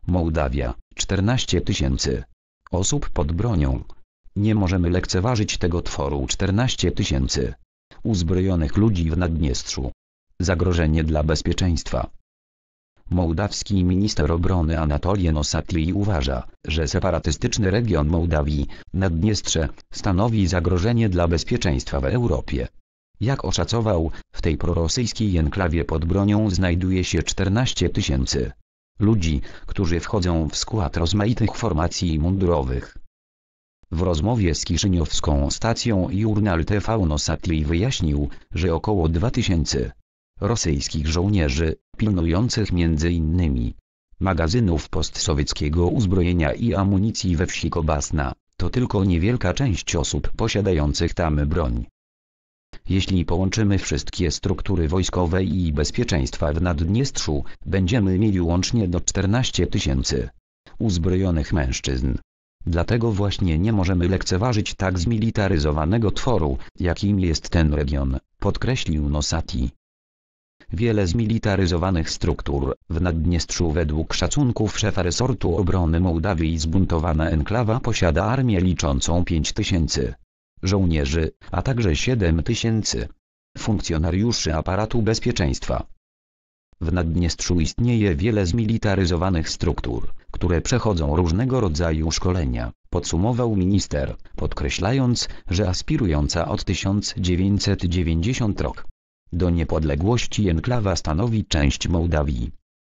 Mołdawia, 14 000 osób pod bronią. Nie możemy lekceważyć tego tworu. 14 000 uzbrojonych ludzi w Naddniestrzu. Zagrożenie dla bezpieczeństwa. Mołdawski minister obrony Anatolij Nosatli uważa, że separatystyczny region Mołdawii, Naddniestrze, stanowi zagrożenie dla bezpieczeństwa w Europie. Jak oszacował, w tej prorosyjskiej enklawie pod bronią znajduje się 14 000 ludzi, którzy wchodzą w skład rozmaitych formacji mundurowych. W rozmowie z kiszyniowską stacją Journal TV Nosatli wyjaśnił, że około 2000 rosyjskich żołnierzy, pilnujących m.in. magazynów postsowieckiego uzbrojenia i amunicji we wsi Kobasna, to tylko niewielka część osób posiadających tam broń. Jeśli połączymy wszystkie struktury wojskowe i bezpieczeństwa w Naddniestrzu, będziemy mieli łącznie do 14 000 uzbrojonych mężczyzn. Dlatego właśnie nie możemy lekceważyć tak zmilitaryzowanego tworu, jakim jest ten region, podkreślił Nosati. Wiele zmilitaryzowanych struktur w Naddniestrzu. Według szacunków szefa resortu obrony Mołdawii zbuntowana enklawa posiada armię liczącą 5000 żołnierzy, a także 7000 funkcjonariuszy aparatu bezpieczeństwa. W Naddniestrzu istnieje wiele zmilitaryzowanych struktur, które przechodzą różnego rodzaju szkolenia, podsumował minister, podkreślając, że aspirująca od 1990 rok do niepodległości enklawa stanowi część Mołdawii.